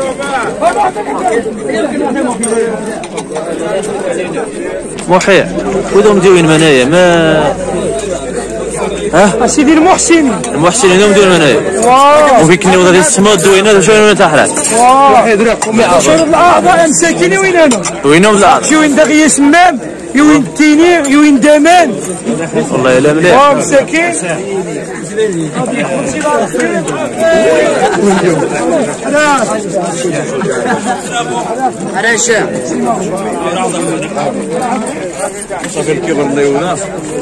محيي ودهم ديوين منايا ما سيدي المحسن هما مدير منايا وفيك نوضه ديال السما دوينه شنو من تحرات شنو الاعضاء مساكين وينهم الاعضاء شي وين دغيا سمام يوين التيني يوين دامان والله الا مليح مساكين عراشة صافي الكبر اللي هنا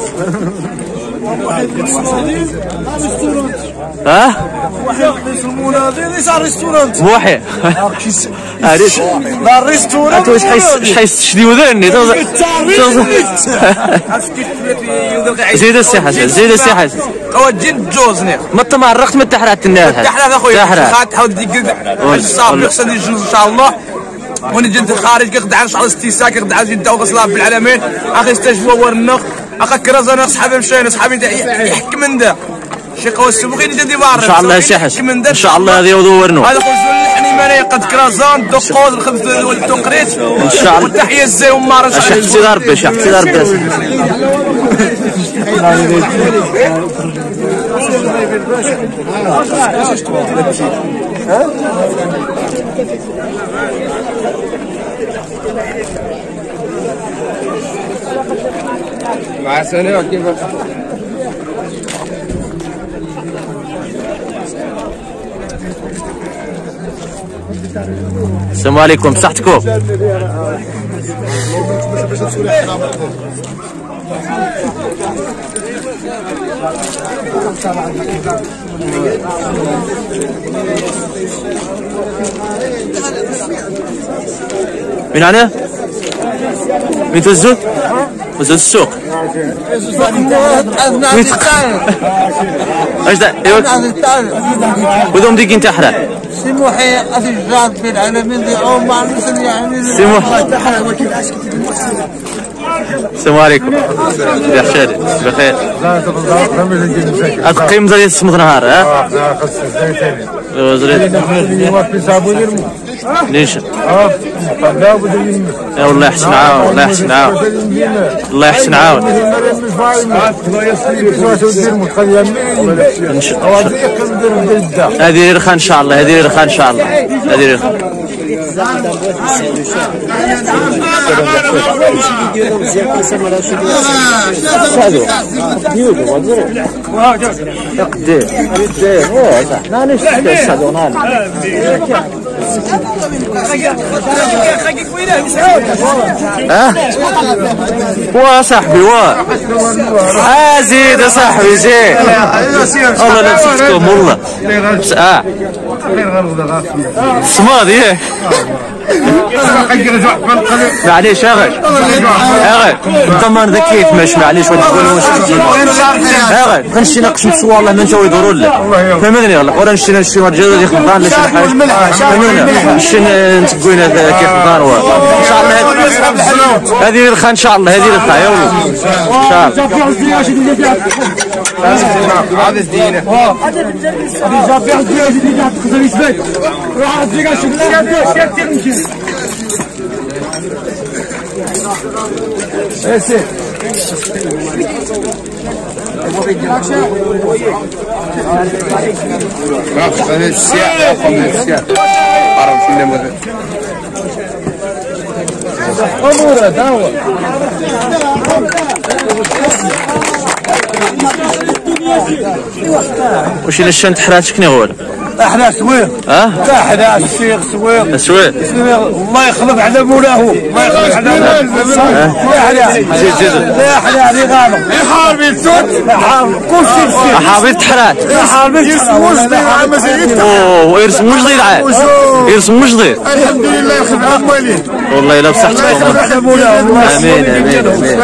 واحد يسمونا ليس ريستورانت محيي عريس لا ريستورانت واش حيستشدي وداني زيد السي حسن زيد السي حسن قوادين جوزني ما تمرقت من تحرات الناس تحرات اخويا تحرات حاول تقد الصافي خصني يجوز ان شاء الله ونجي انت الخارج كيخدع ان شاء الله استيساك كيخدع جدا وغسلها بالعالمين اخي استجوا ورنخ اخا كرازنا صحابي مشينا صحابي يحكم من دا شي قوى السبوقين جدي بار ان شاء الله سي حسن ان شاء الله هذه يدورنو هذا خويا الحنيمانيه قد كرازان دقوز الخبز والتقريت ان شاء الله والتحيه الزي ومار شحتي ضربي شحتي ضربي مع سنه كيف السلام عليكم بصحتكم من هنا؟ من تزود؟ وزود السوق اش دا ودهم ديك انت حلال سي محيي الجار في العالمين ديالهم مع المسلم يعني سي محيي السلام عليكم يا شادي بخير هاد القيم ديال السمط نهار ها وزريت ليش يا والله يحسن عاون الله يحسن عاون الله يحسن عاون هذه رخا ان شاء الله هذه رخا ان شاء الله هذه رخا وا صاحبي وا زيد يا صاحبي زيد والله لا نسيتكم والله الصماد ياك معليش اغي الضمان ذا كيف ماشي معليش واش تقول واش اغي غنمشي ناقش نسوا والله ما نجاو يدوروا لك فهمتني والله ولا نمشي شي رجال اللي خضان ولا شي حاجه فهمتني نمشي نتقوينا كيف خضان ان شاء الله هذه رخا ان شاء الله هذه رخا يا ولد ان شاء الله هذا الدين واش الا شنت حرات شكون هو احنا سويق احنا الشيخ سويق سويق الله يخلف على مولاه الله يخلف على مولاه زيد زيد لا احنا اللي غالب حاربي التوت حارب كل شيء حاربي التحرات حاربي ويرسم جديد عاد يرسم جديد الحمد لله يخلف على مواليه والله الا بصحتكم امين امين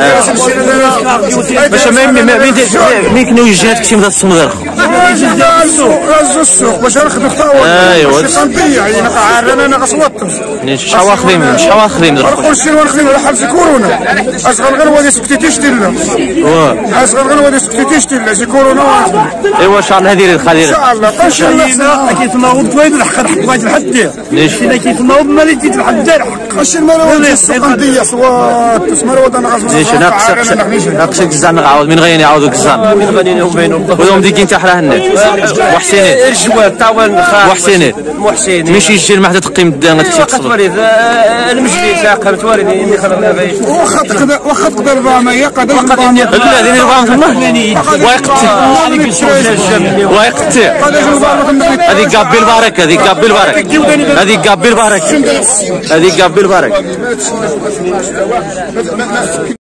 باش مين كانوا يجيات كشي من الصمدر السوق باش ناخذ خطاوه. ايوا شي قنطيه يعني عارنا ناقص وطن. شحال واخدين نقول شي ونخدموا على حبس كورونا. اصغر غير ودي سكتيتيش ديالنا. اصغر غير ودي سكتيتيش ديالنا شي كورونا. ايوا ان شاء الله هذه الخير. ان شاء الله ان شاء الله. كيف ناوض تويد الحق بغيت الحد. ليش؟ كيف ناوض مالي جيت الحد الحق. اش المروه السقنديه سوا تسمر ودنا غاز. ليش ناقص الجزان نعاود من غير يعاودوا الجزان. ويوم ديك انت حراه النت. وحسينات. الجواب تاول وحسينات. محسن. ماشي يجي المحدة تقيم الدان المجلس عقبت والدي اللي خلقنا بايش. واخا تقدر 400 قدر. لا ديني 400 ويقتي هذيك قابل البركه هذيك قابل البركه